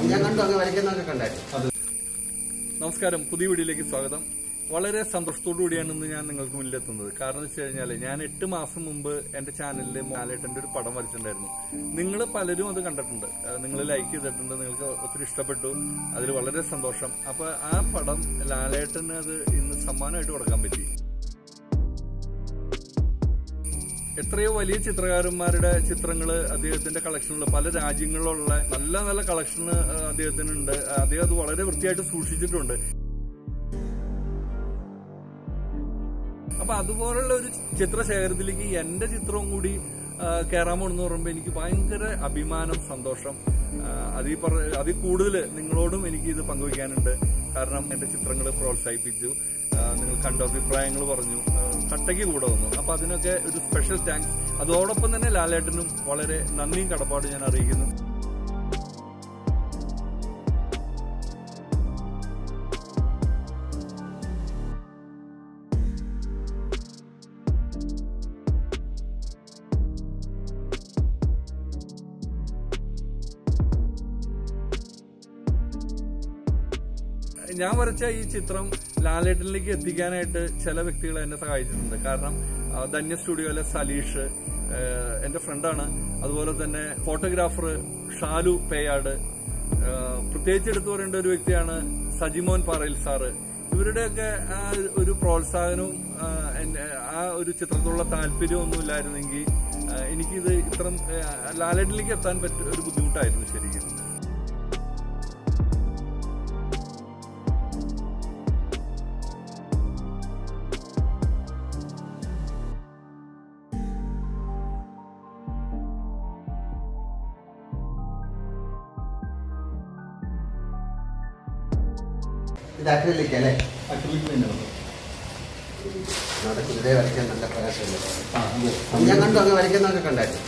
നമസ്കാരം, പുതിയ വീഡിയോയിലേക്ക് സ്വാഗതം. വളരെ സന്തോഷത്തോടുകൂടിയാണ് ഇന്ന് ഞാൻ നിങ്ങൾക്ക് മുന്നിലെത്തുന്നത്. കാരണം എന്ന് വെച്ച് കഴിഞ്ഞാൽ ഞാൻ 8 മാസം മുമ്പ് എന്റെ ചാനലിൽ ലാലേട്ടന്റെ ഒരു പടം വരച്ചിട്ടുണ്ടായിരുന്നു. നിങ്ങൾ പലരും അത് കണ്ടിട്ടുണ്ട്, നിങ്ങൾ ലൈക്ക് ചെയ്തിട്ടുണ്ട്, നിങ്ങൾക്ക് ഒത്തിരി ഇഷ്ടപ്പെട്ടു, അതിൽ വളരെ സന്തോഷം. അപ്പൊ ആ പടം ലാലേട്ടന് അത് ഇന്ന് സമ്മാനമായിട്ട് കൊടുക്കാൻ പറ്റി. എത്രയോ വലിയ ചിത്രകാരന്മാരുടെ ചിത്രങ്ങള് അദ്ദേഹത്തിന്റെ കളക്ഷനിൽ പല രാജ്യങ്ങളിലുള്ള നല്ല നല്ല കളക്ഷൻ അദ്ദേഹത്തിനുണ്ട്. അദ്ദേഹം അത് വളരെ വൃത്തിയായിട്ട് സൂക്ഷിച്ചിട്ടുണ്ട്. അപ്പൊ അതുപോലുള്ള ഒരു ചിത്രശേഖരത്തിലേക്ക് എന്റെ ചിത്രവും കൂടി കയറാമോ എന്ന് പറയുമ്പോൾ എനിക്ക് ഭയങ്കര അഭിമാനം, സന്തോഷം. അതിൽ കൂടുതൽ നിങ്ങളോടും എനിക്ക് ഇത് പങ്കുവയ്ക്കാനുണ്ട്. കാരണം എന്റെ ചിത്രങ്ങൾ പ്രോത്സാഹിപ്പിച്ചു, നിങ്ങൾ കണ്ട അഭിപ്രായങ്ങൾ പറഞ്ഞു, കട്ടയ്ക്ക് കൂടെ വന്നു. അപ്പൊ അതിനൊക്കെ ഒരു സ്പെഷ്യൽ താങ്ക്സ്. അതോടൊപ്പം തന്നെ ലാലേട്ടനും വളരെ നന്ദിയും കടപ്പാടും ഞാൻ അറിയിക്കുന്നു. ഞാൻ വരച്ച ഈ ചിത്രം ലാലേട്ടനിലേക്ക് എത്തിക്കാനായിട്ട് ചില വ്യക്തികൾ എന്നെ സഹായിച്ചിട്ടുണ്ട്. കാരണം ധന്യ സ്റ്റുഡിയോയിലെ സലീഷ് എന്റെ ഫ്രണ്ടാണ്. അതുപോലെ തന്നെ ഫോട്ടോഗ്രാഫർ ഷാലു പേയാട്, പ്രത്യേകിച്ച് എടുത്തു പറയേണ്ട ഒരു വ്യക്തിയാണ് സജിമോൻ പാറയിൽ സാറ്. ഇവരുടെയൊക്കെ ആ ഒരു പ്രോത്സാഹനവും ആ ഒരു ചിത്രത്തിലുള്ള താല്പര്യവും ഒന്നും ഇല്ലായിരുന്നെങ്കിൽ എനിക്കിത് ഇത്ര ലാലേട്ടനിലേക്ക് എത്താൻ ഒരു ബുദ്ധിമുട്ടായിരുന്നു ശരിക്കും. ഇത് acrylic അല്ലേ? acrylic തന്നെയാണ്. കുതിരയെ വരയ്ക്കാൻ നല്ല പ്രയാസമല്ലേ? ഞാൻ കണ്ടു, അങ്ങ് വരയ്ക്കുന്നതൊക്കെ കണ്ടായിരുന്നു.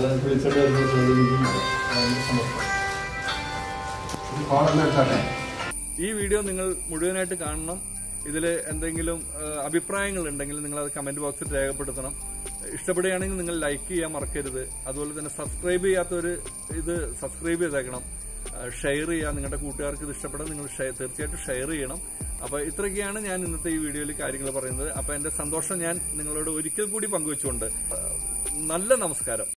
ഈ വീഡിയോ നിങ്ങൾ മുഴുവനായിട്ട് കാണണം. ഇതിൽ എന്തെങ്കിലും അഭിപ്രായങ്ങൾ ഉണ്ടെങ്കിൽ നിങ്ങൾ അത് കമന്റ് ബോക്സിൽ രേഖപ്പെടുത്തണം. ഇഷ്ടപ്പെടുകയാണെങ്കിൽ നിങ്ങൾ ലൈക്ക് ചെയ്യാൻ മറക്കരുത്. അതുപോലെ തന്നെ സബ്സ്ക്രൈബ് ചെയ്യാത്തവര് ഇത് സബ്സ്ക്രൈബ് ചെയ്തേക്കണം. ഷെയർ ചെയ്യുക. നിങ്ങളുടെ കൂട്ടുകാർക്ക് ഇത് ഇഷ്ടപ്പെടാൻ നിങ്ങൾ തീർച്ചയായിട്ടും ഷെയർ ചെയ്യണം. അപ്പൊ ഇത്രയൊക്കെയാണ് ഞാൻ ഇന്നത്തെ ഈ വീഡിയോയിൽ കാര്യങ്ങൾ പറയുന്നത്. അപ്പൊ എന്റെ സന്തോഷം ഞാൻ നിങ്ങളോട് ഒരിക്കൽ കൂടി പങ്കുവെച്ചുകൊണ്ട് നല്ല നമസ്കാരം.